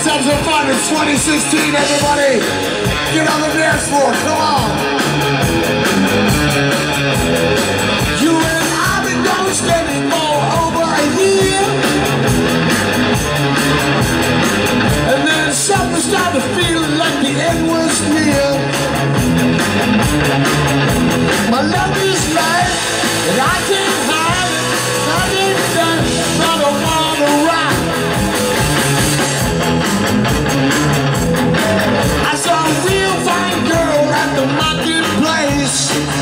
have some fun. It's 2016, everybody. Get on the dance floor, come on. You and I've been going steady for over a year. And then something started to feel like the end was near. My love is life, and I can't hide it. Nothing done, but I wanna rock. I saw a real fine girl at the marketplace.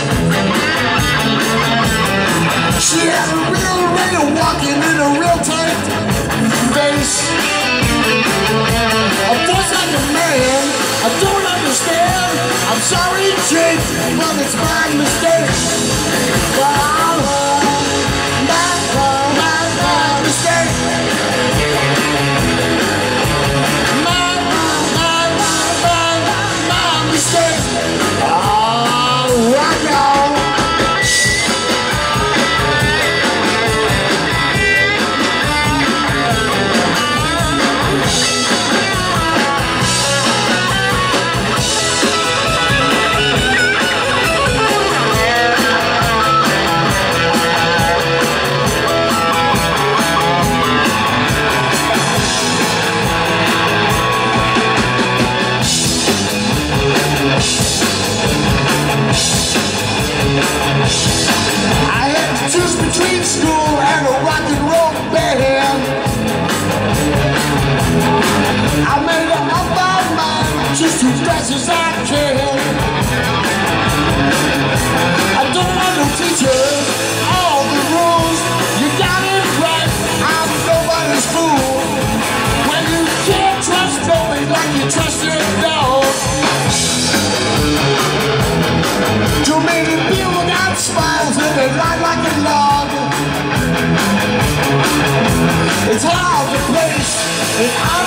She had a real way of walking in a real tight face. A voice like a man, I don't understand. I'm sorry, Chit, but it's my mistake. But my mistake. My mistake. Oh, right now. I had to choose between school and a rock and roll band. I made up my mind just as fast as I can. I don't want no teachers, all the rules. You got it right, I'm nobody's fool. When you can't trust nobody like you trust your dog. Too many people got smiles and they lie like a log. It's hard to place, and